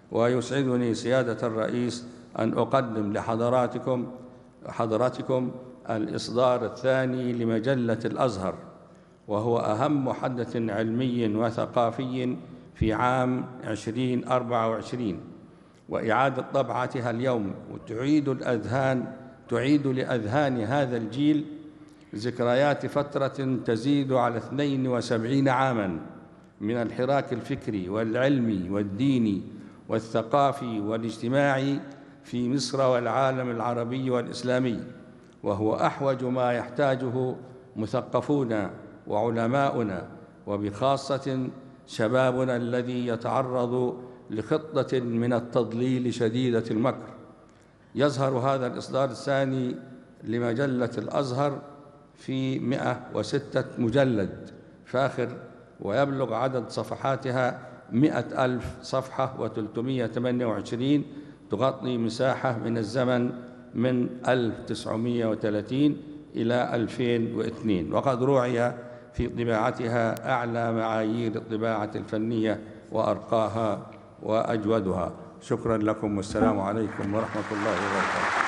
ويسعدني سيادة الرئيس أن أقدم لحضراتكم الإصدار الثاني لمجلة الأزهر، وهو أهم حدث علمي وثقافي في عام 2024، وإعادة طبعتها اليوم تعيد لأذهان هذا الجيل ذكريات فترة تزيد على 72 عاماً من الحراك الفكري والعلمي والديني والثقافي والاجتماعي في مصر والعالم العربي والإسلامي، وهو أحوج ما يحتاجه مثقفونا وعلماؤنا، وبخاصة شبابنا الذي يتعرض لخطة من التضليل شديدة المكر. يظهر هذا الإصدار الثاني لمجلة الأزهر في 106 مجلد فاخر، ويبلغ عدد صفحاتها 100,000 صفحة و328، تغطي مساحة من الزمن من 1930 إلى 2002، وقد روعي في طباعتها أعلى معايير الطباعة الفنية وأرقاها وأجودها. شكرا لكم، والسلام عليكم ورحمة الله وبركاته.